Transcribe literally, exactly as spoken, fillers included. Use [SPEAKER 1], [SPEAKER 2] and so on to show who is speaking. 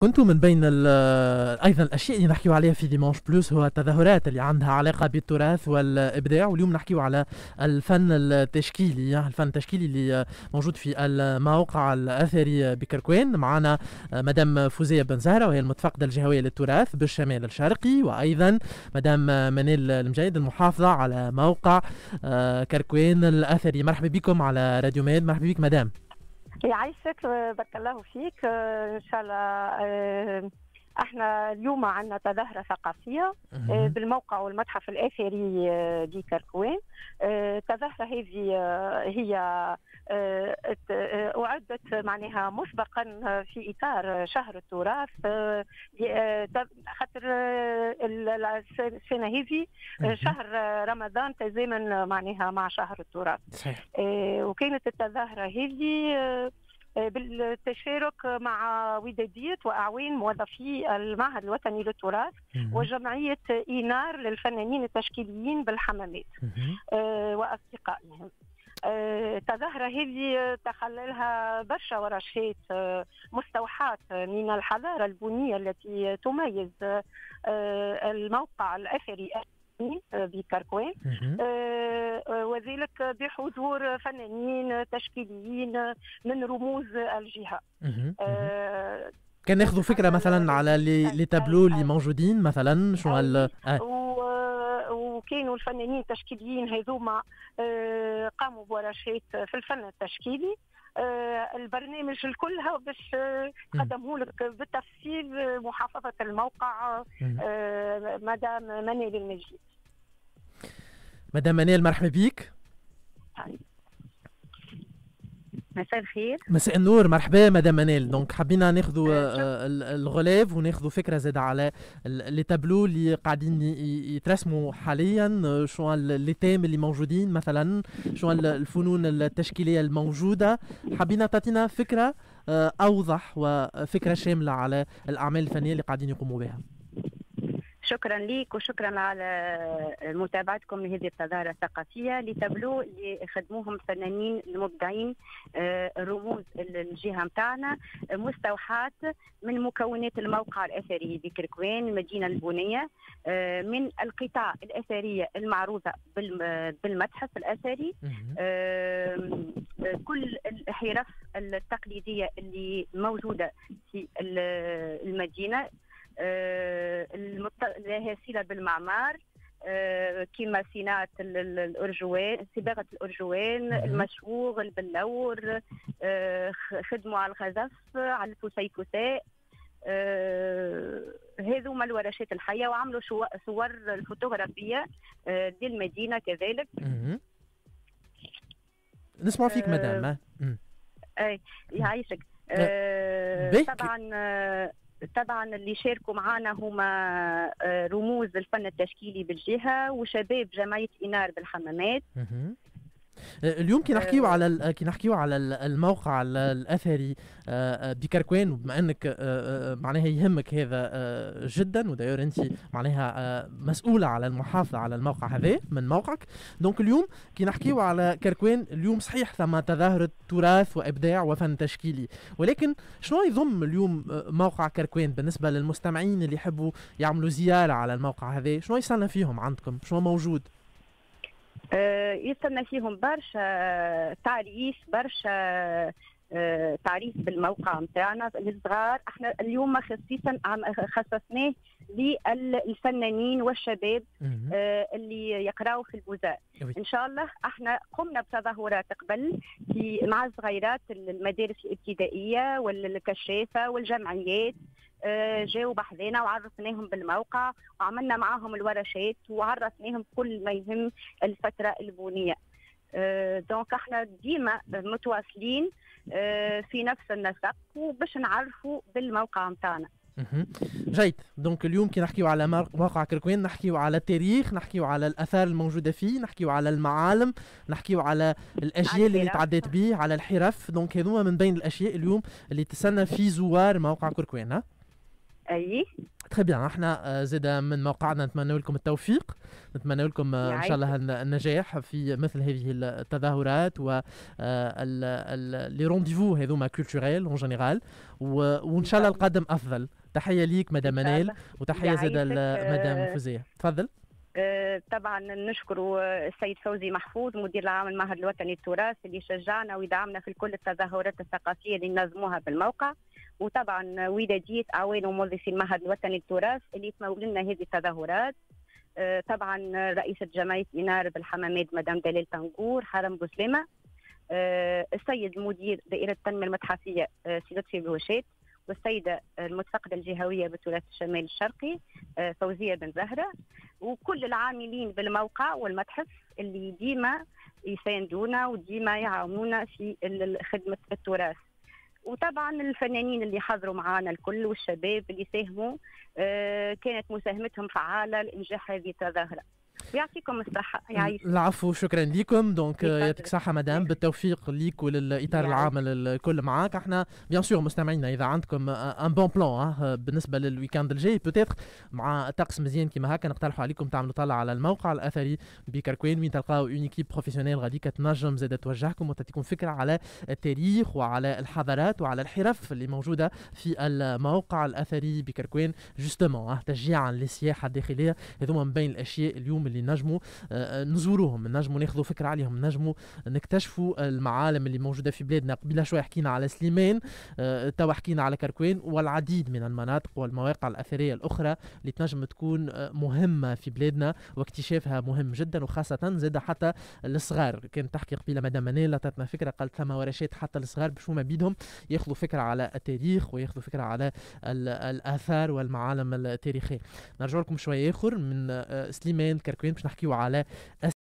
[SPEAKER 1] كنت من بين ايضا الاشياء اللي نحكيو عليها في ديمانش بلوس هو التظاهرات اللي عندها علاقه بالتراث والابداع، واليوم نحكيو على الفن التشكيلي، الفن التشكيلي اللي موجود في الموقع الاثري بكركوين. معنا مدام فوزيه بن زهره وهي المتفقده الجهويه للتراث بالشمال الشرقي، وايضا مدام منال المجيد المحافظه على موقع كركوين الاثري. مرحبا بكم على راديو ميد. مرحبا بك مدام.
[SPEAKER 2] يعيشك، بارك الله فيك. ان شاء الله احنا اليوم عندنا تظاهره ثقافيه بالموقع والمتحف الاثري بكركوين. التظاهره هذه هي اعدت معناها مسبقا في اطار شهر التراث، خاطر السنه هذه شهر رمضان تزامن معناها مع شهر التراث. وكانت التظاهره هذه بالتشارك مع ودادية وأعوان موظفي المعهد الوطني للتراث وجمعية إينار للفنانين التشكيليين بالحمامات وأصدقائهم. التظاهرة هذه تخللها برشا ورشات مستوحاة من الحضارة البنية التي تميز الموقع الأثري بكركوين، وذلك بحضور فنانين تشكيليين من رموز الجهة.
[SPEAKER 1] كان ناخذوا فكرة مثلا على لي تابلو اللي موجودين مثلا شو هال
[SPEAKER 2] وكانوا الفنانين التشكيليين هذوما قاموا بورشات في الفن التشكيلي. البرنامج الكلها باش قدمه لك بالتفصيل محافظة الموقع مدام منال المجيد.
[SPEAKER 1] مدام منال مرحبا بيك.
[SPEAKER 3] مساء الخير.
[SPEAKER 1] مساء النور. مرحبا مدام منال. دونك حبينا ناخذوا الغلاف وناخذوا فكره زاد على لي تابلو اللي قاعدين يترسموا حاليا، شو لي تيم اللي موجودين مثلا، شو الفنون التشكيليه الموجوده. حبينا تعطينا فكره اوضح وفكره شامله على الاعمال الفنيه اللي قاعدين يقوموا بها.
[SPEAKER 3] شكرا لك وشكرا على متابعتكم لهذه التظاهرة الثقافية لتابلو اللي خدموهم فنانين المبدعين رموز الجهة متاعنا، مستوحاة من مكونات الموقع الأثري بكركوين المدينة البنية، من القطع الأثرية المعروضة بالمتحف الأثري، كل الحرف التقليدية اللي موجودة في المدينة لها صلة بالمعمار، كما صناعة الأرجوان، صباغة الأرجوان، المشوغ، البلور، خدموا على الخزف، على الفسيفساء. هذوما الورشات الحية، وعملوا صور الفوتوغرافية دي المدينة كذلك.
[SPEAKER 1] نسمع فيك مدام.
[SPEAKER 3] اي يعيشك. طبعا طبعا اللي شاركوا معنا هما رموز الفن التشكيلي بالجهة وشباب جمعية إينار بالحمامات.
[SPEAKER 1] اليوم كي نحكيو على كي نحكيو على الموقع الاثري بكركوين، وبما انك معناها يهمك هذا جدا، وداير انت معناها مسؤوله على المحافظه على الموقع هذا من موقعك. دونك اليوم كي نحكيو على كركوين، اليوم صحيح ثم تظاهره تراث وابداع وفن تشكيلي، ولكن شنو يضم اليوم موقع كركوين بالنسبه للمستمعين اللي يحبوا يعملوا زياره على الموقع هذا؟ شنو يستنى فيهم عندكم؟ شنو موجود؟
[SPEAKER 3] يستنى فيهم برشا تعريف، برشا تعريف بالموقع متاعنا للصغار. احنا اليوم خصيصا خصصناه للفنانين والشباب اللي يقراوا في البوزار. ان شاء الله احنا قمنا بتظاهرات قبل في مع الصغيرات المدارس الابتدائيه والكشافه والجمعيات، جاوا بحذانا وعرفناهم بالموقع وعملنا معاهم الورشات وعرفناهم كل ما يهم الفترة البنية. دونك احنا ديما متواصلين في نفس النسق وباش نعرفوا بالموقع متاعنا.
[SPEAKER 1] جيد. دونك اليوم كي نحكيو على موقع كركوين نحكيو على التاريخ، نحكيو على الاثار الموجوده فيه، نحكيو على المعالم، نحكيو على الاجيال اللي تعدت به، على الحرف. دونك هذوما من بين الاشياء اليوم اللي تسنى في زوار موقع كركوين. ها
[SPEAKER 3] اي
[SPEAKER 1] تخي بيان. احنا زاد من موقعنا نتمنى لكم التوفيق، نتمنى لكم ان شاء الله النجاح في مثل هذه التظاهرات و لي رونديفو هذوما كولتوريل اون جينيرال، وان شاء الله القادم افضل. تحيه ليك مدام منال، وتحيه زاد مدام فوزيه. تفضل.
[SPEAKER 3] طبعا نشكر السيد فوزي محفوظ مدير العام المعهد الوطني للتراث اللي شجعنا ويدعمنا في كل التظاهرات الثقافيه اللي نظموها بالموقع، وطبعا ولاديه اعوان وموظفي المعهد الوطني للتراث اللي تمول لنا هذه التظاهرات. طبعا رئيسه جمعيه انار بالحمامات مدام دلال طنقور، حرم بوسلامه، السيد مدير دائره التنميه المتحفيه سي لطفي بوشات، والسيدة المتفقدة الجهوية بالتراث الشمالي الشرقي فوزية بن زهرة، وكل العاملين بالموقع والمتحف اللي ديما يساندونا وديما يعاونونا في خدمة التراث، وطبعا الفنانين اللي حضروا معنا الكل والشباب اللي ساهموا، كانت مساهمتهم فعالة لإنجاح هذه التظاهرة. يعطيكم الصحة. يعيش.
[SPEAKER 1] العفو، شكرا لكم. دونك يعطيك الصحة مدام، بالتوفيق ليك وللإطار العام الكل معاك. احنا بيان سور مستمعينا إذا عندكم ان بون بلان بالنسبة للويكاند الجاي بوتيتر مع طقس مزيان كيما هكا، نقترحوا عليكم تعملوا طلع على الموقع الأثري بكركوين وين تلقاو اون ايكيب بروفيسيونيل غاديكا تنجم زاد توجهكم وتعطيكم فكرة على التاريخ وعلى الحضارات وعلى الحرف اللي موجودة في الموقع الأثري بكركوين، جوستومون تشجيعا للسياحة الداخلية. هذوما من بين الأشياء اليوم اللي نجموا نزوروهم، نجموا ناخذوا فكره عليهم، نجموا نكتشفوا المعالم اللي موجوده في بلادنا. قبل شوي حكينا على سليمان، توا حكينا على كركوين والعديد من المناطق والمواقع الاثريه الاخرى اللي تنجم تكون مهمه في بلادنا واكتشافها مهم جدا، وخاصه زاد حتى الصغار. كانت تحكي قبيله مدام منال عطاتنا فكره، قالت ثم ورشات حتى الصغار باش هما بيدهم ياخذوا فكره على التاريخ وياخذوا فكره على الاثار والمعالم التاريخيه. نرجع لكم شويه اخر من سليمان كركوين باش نحكيو على